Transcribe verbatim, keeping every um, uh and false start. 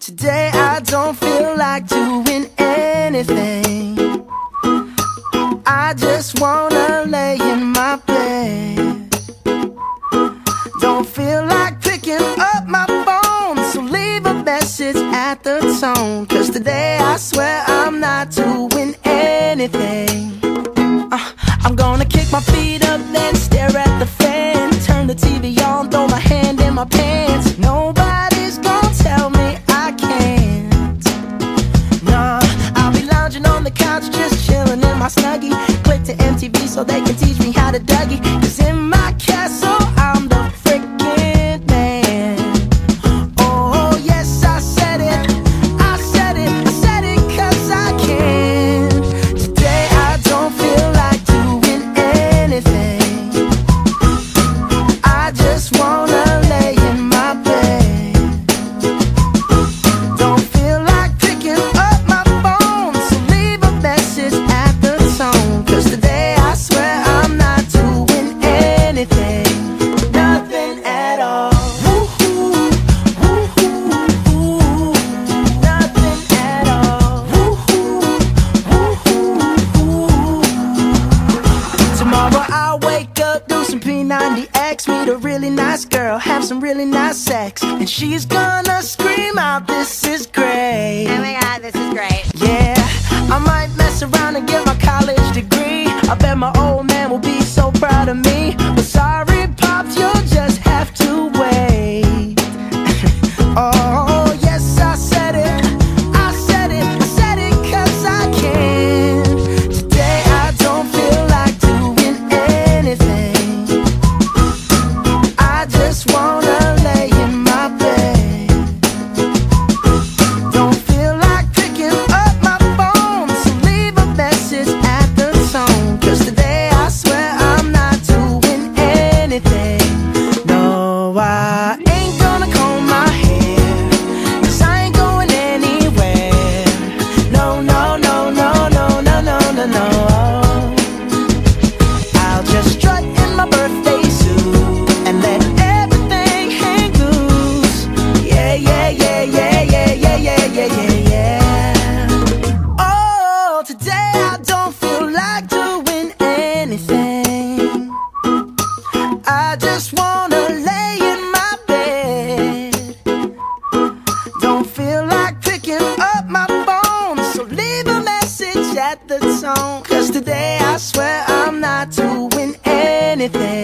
Today I don't feel like doing anything. I just wanna lay in my bed. Don't feel like picking up my phone, so leave a message at the tone. Cause today I swear I'm not doing anything. uh, I'm gonna kick my feet up, then stare at the fan. Turn the T V on, throw my hand in my pants. Nobody's gonna tell me I can't. Nah, I'll be lounging on the couch, just chilling in my Snuggie. Click to M T V so they can teach me how to Dougie. Cause in my castle I'm the freaking man. Oh yes, I said it, I said it, I said it cause I can. Today I don't feel like doing anything. I just wanna lay in my bed. Don't feel like picking up my phone, so leave a message at the tone. Cause today I swear I'm not doing anything. Nothing at all. Woo-hoo, woo-hoo, woo-hoo. Nothing at all. Woo-hoo, woo-hoo, woo-hoo. Tomorrow I'll wake up, do some P ninety X, meet a really nice girl, have some really nice sex, and she's gonna scream out, "This is great." Oh my god, this is great. Yeah, I might mess around and get my college degree. I bet my old man will be so proud of me. But sorry, Pops, you'll just have to wait. Oh, yes, I said it, I said it, I said it cause I can. Today I don't feel like doing anything. I just wanna lay in my bed. Don't feel like picking up my phone, so leave a message at the tone. Cause today I swear I'm not doing anything. No, I ain't gonna comb my hair, cause I ain't going anywhere. No, no, no, no, no, no, no, no, no. I'll just strut in my birthday suit and let everything hang loose. Yeah, yeah, yeah, yeah, yeah, yeah, yeah, yeah, yeah, yeah. Oh, today I don't feel like doing anything. I just wanna lay in my bed. Don't feel like picking up my phone, so leave a message at the tone. Cause today I swear I'm not doing anything.